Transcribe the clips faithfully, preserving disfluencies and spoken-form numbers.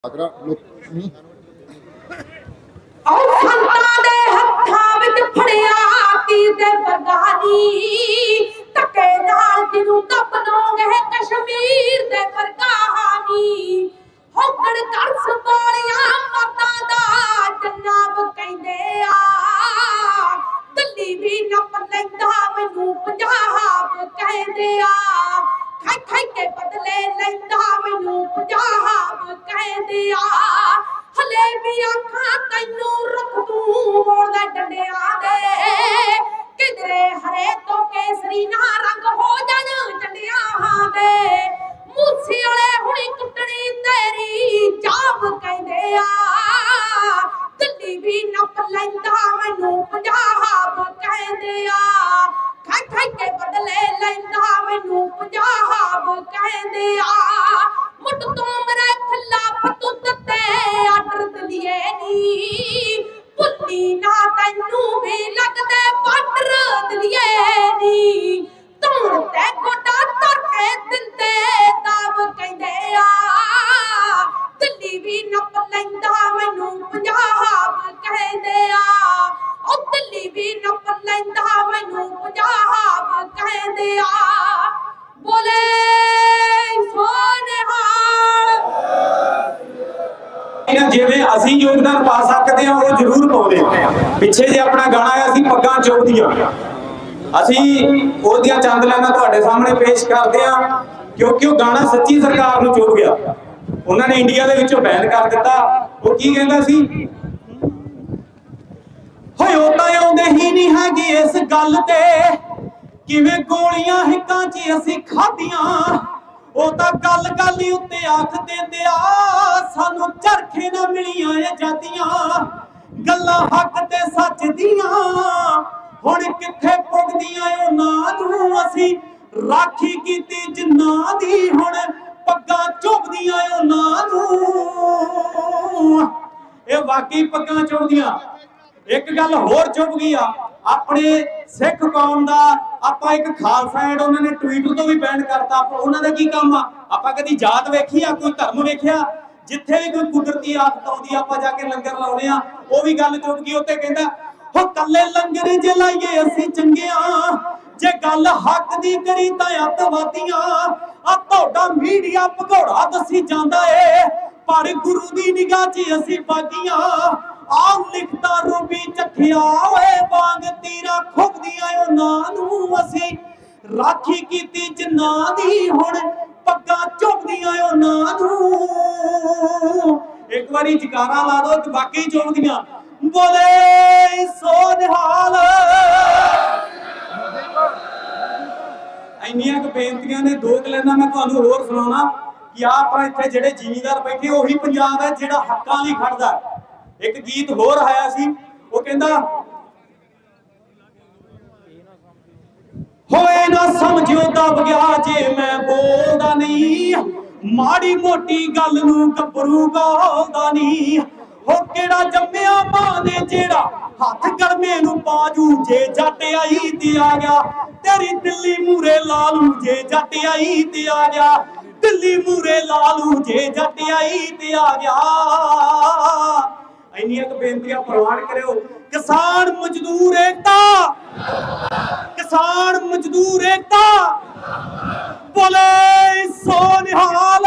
आगरा लक्ष्मी और संतां दे हत्थां विच फड़िया तीर दे बरगानी धक्के नाल जिन्नू दबनोगे कश्मीर दे बरगानी होकड़ कर संभालिया मर्दां दा जनाब कहंदे आ दिल्ली भी नप लैंदा मैनू पंजाब कहंदे आ खाई खाई के बदले लैंदा मैनू पंजाब कहंदे आ हले भी आखां तैनू रख दूं मोड़ दे डंडियां दे किधरे हरे तो केसरी ना रंग हो जाण डंडियां दे मूसे वाले हुणी कुटणी तेरी जाब कहंदे आ दिल्ली भी नप लैंदा मैनू पंजाब कहंदे आ खाई खाई के बदले लैंदा मैनू पंजाब कहंदे आ मुट तो मेरे खिलाफ तू दते आडर दलिए नी पुन्नी ना तैनू भी लगदे बाडर दलिए नी तूं ते गोडा धर के दिंदे ताब कहंदे आ दिल्ली भी नप लैंदा मैनू पंजाब कहंदे आ ओ दिल्ली भी नप लैंदा मैनू पंजाब कहंदे आ बोले जिवें असीं योगदान पा सकते हैं वो जरूर पाउंदे पिछे जे अपना गाना है असीं पग्गां चुभदियां असीं ओहदियां चंद लाइनां तुहाडे सामने पेश करदे हां क्योंकि वो गाना सच्ची सरकार नूं चुभ गया उन्होंने इंडिया दे विचों बैन कर दिता वो की कहंदा सी होए ओ तां आउंदे ही नहीं हैगी इस गल ते किवें गोलियां हिक्कां च असीं खादियां ओ तां गल गल उत्ते आख देंदे आ सानू झरखे ना मिलियां ए जातियां गल्लां हक ते सच दियां हुण किथे पुगदियां उन्हां नूं असीं राखी कीती जिन्नां दी हुण पग्गां चुभदियां उन्हां नूं ए वाकई पग्गां चुभदियां एक गल होर चुभ गई आ अपने सिख कौम दा ਆਪਾਂ ਇੱਕ ਖਾਲਸਾ ਐਡ ਉਹਨਾਂ ਨੇ ਟਵਿੱਟਰ ਤੋਂ ਵੀ ਬੈਨ ਕਰਤਾ ਉਹਨਾਂ ਦਾ ਕੀ ਕੰਮ ਆ ਆਪਾਂ ਕਦੀ ਜਾਤ ਵੇਖੀ ਆ ਕੋਈ ਧਰਮ ਵੇਖਿਆ ਜਿੱਥੇ ਵੀ ਕੋਈ ਕੁਦਰਤੀ ਆਫਤ ਆਉਂਦੀ ਆਪਾਂ ਜਾ ਕੇ ਲੰਗਰ ਲਾਉਣੇ ਆ ਉਹ ਵੀ ਗੱਲ ਚੁੱਕ ਗਈ ਉੱਤੇ ਕਹਿੰਦਾ ਹੋ ਕੱਲੇ ਲੰਗਰ ਜੇ ਲਾਈਏ ਅਸੀਂ ਚੰਗਿਆਂ ਜੇ ਗੱਲ ਹੱਕ ਦੀ ਕਰੀ ਤਾਂ ਅੱਤਵਾਦੀਆਂ ਆ ਤੁਹਾਡਾ ਮੀਡੀਆ ਭਗੌੜਾ ਦੱਸੀ ਜਾਂਦਾ ਏ ਪਰ ਗੁਰੂ ਦੀ ਨਿਗਾਹ 'ਚ ਅਸੀਂ ਬਾਗੀਆਂ ਆਹ ਲਿਖਤਾ ਰੂਬੀ ਚੱਖਿਆ ਓਏ ਵਾਂਗ ਤੀਰਾ ਖੁੱਬਦੀਆਂ ਉਹਨਾਂ ਨੂੰ ਅਸੀਂ ਰਾਖੀ ਕੀਤੀ ਜਿੰਨਾਂ ਦੀ ਹੁਣ ਪੱਗਾਂ ਚੁੱਭਦੀਆਂ ਉਹਨਾਂ ਨੂੰ ਇੱਕ ਵਾਰੀ ਜਕਾਰਾ ਲਾ ਦੋ ਤੇ ਵਾਕਈ ਚੁੱਭਦੀਆਂ ਬੋਲੇ ਸੋ ਨਿਹਾਲ ਇੰਨੀਆਂ ਕੁ ਬੇਨਤੀਆਂ ਨੇ ਦੋ ਕਲੈਨਾਂ ਮੈਂ ਤੁਹਾਨੂੰ ਹੋਰ ਸੁਣਾਉਣਾ ਕਿ ਆਪਾਂ ਇੱਥੇ ਜਿਹੜੇ ਜ਼ਿਮੀਂਦਾਰ ਬੈਠੇ ਉਹੀ ਪੰਜਾਬ ਹੈ ਜਿਹੜਾ ਹੱਕਾਂ ਲਈ ਖੜਦਾ एक गीत होर आया सी वो कहंदा होए ना समझियो दब गया जे मैं बोलदा नहीं माड़ी मोटी गल नूं गबरू गालदा नहीं हो केड़ा जम्मिया मां ने जेड़ा हथ गरमे नूं पाजू जे जट आई ते आ गया तेरी दिल्ली मूरे लालू जे जट आई ते आ गया दिल्ली मूरे लालू जे जट आई ते आ गया ਇੰਨੀਆਂ ਕੁ ਬੇਨਤੀਆਂ ਪ੍ਰਵਾਨ ਕਰਿਓ ਕਿਸਾਨ ਮਜ਼ਦੂਰ ਏਕਤਾ ਕਿਸਾਨ ਮਜ਼ਦੂਰ ਏਕਤਾ ਬੋਲੇ ਸੋ ਨਿਹਾਲ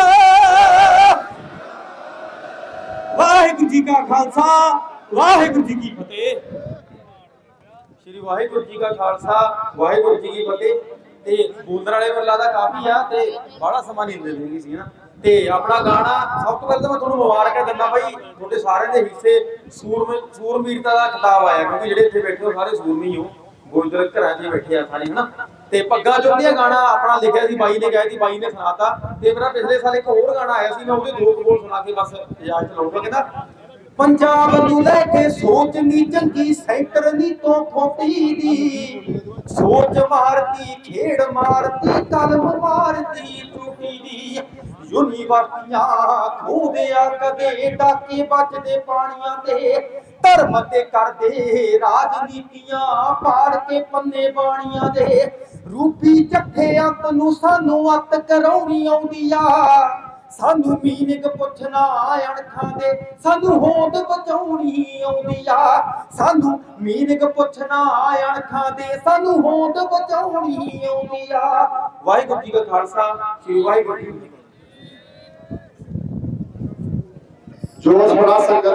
ਵਾਹਿਗੁਰੂ ਜੀ ਕਾ ਖਾਲਸਾ ਵਾਹਿਗੁਰੂ ਜੀ ਕੀ ਫਤਿਹ ਸ਼੍ਰੀ ਵਾਹਿਗੁਰੂ ਜੀ ਕਾ ਖਾਲਸਾ ਵਾਹਿਗੁਰੂ ਜੀ ਕੀ ਫਤਿਹ ਤੇ ਬੋਲਣ ਵਾਲੇ ਵੱਲਾ ਦਾ ਕਾਫੀ ਆ ਤੇ ਬੜਾ ਸਮਾਂ ਨਹੀਂ ਮਿਲਦੀ ਸੀ ਨਾ ਤੇ ਆਪਣਾ ਗਾਣਾ ਸਭ ਤੋਂ ਪਹਿਲਾਂ ਤਾਂ ਮੈਂ ਤੁਹਾਨੂੰ ਮੁਬਾਰਕਾਂ ਦਿੰਦਾ ਬਾਈ ਤੁਹਾਡੇ ਸਾਰਿਆਂ ਦੇ ਹਿੱਸੇ ਸੂਰਮੀ ਸੂਰਮੀਰਤਾ ਦਾ ਖਿਤਾਬ ਆਇਆ ਕਿਉਂਕਿ ਜਿਹੜੇ ਇੱਥੇ ਬੈਠੇ ਹੋ ਸਾਰੇ ਸੂਰਮੀ ਹੋ ਗੋਇੰਦਰ ਘਰਾਂ 'ਚ ਬੈਠੇ ਆ ਸਾਰੇ ਹਨਾ ਤੇ ਪੱਗਾਂ ਚੁੱਭਦੀਆਂ ਗਾਣਾ ਆਪਣਾ ਲਿਖਿਆ ਸੀ ਬਾਈ ਨੇ ਗਾਇਆ ਸੀ ਬਾਈ ਨੇ ਸੁਣਾਤਾ ਤੇ ਮੇਰਾ ਪਿਛਲੇ ਸਾਲ ਇੱਕ ਹੋਰ ਗਾਣਾ ਆਇਆ ਸੀ ਮੈਂ ਉਹਦੇ ਦੋ ਬੋਲ ਸੁਣਾ ਕੇ ਬਸ ਇਜਾਜ਼ਤ ਲਊਂਗਾ ਕਹਿੰਦਾ ਪੰਜਾਬ ਨੂੰ ਲੈ ਕੇ ਸੋਚ ਨੀ ਚੰਗੀ ਸੈਂਟਰ ਨੀ ਤੋਂ ਖੋਟੀ ਦੀ ਸੋਚ ਮਾਰਦੀ ਖੇਡ ਮਾਰਦੀ ਕਲਮ ਮਾਰਦੀ ਟੂਟੀ ਦੀ यूनिवर्सिटियां खोदे कदे डाके बचदे पानियां ते धर्म ते करदे राजनीतियां पाड़ के पन्ने बाणियां दे रूपी जट्ठे अंत नूं सानू अत कराउणी आउंदी आ ਸਾਨੂੰ ਮੀਨਿੰਗ ਪੁੱਛਣਾ ਅਣਖਾਂ ਦੇ ਸਾਨੂੰ ਹੋਂਦ ਬਚਾਉਣੀ ਆਉਂਦੀ ਆ ਸਾਨੂੰ ਮੀਨਿੰਗ ਪੁੱਛਣਾ ਅਣਖਾਂ ਦੇ ਸਾਨੂੰ ਹੋਂਦ ਬਚਾਉਣੀ ਆਉਂਦੀ ਆ। ਵਾਹਿਗੁਰੂ ਜੀ ਕਾ ਖਾਲਸਾ ਸ੍ਰੀ ਵਾਹਿਗੁਰੂ ਜੀ ਕੀ ਫਤਿਹ। ਜੋਸ਼ ਬੜਾ ਸੰਗਤ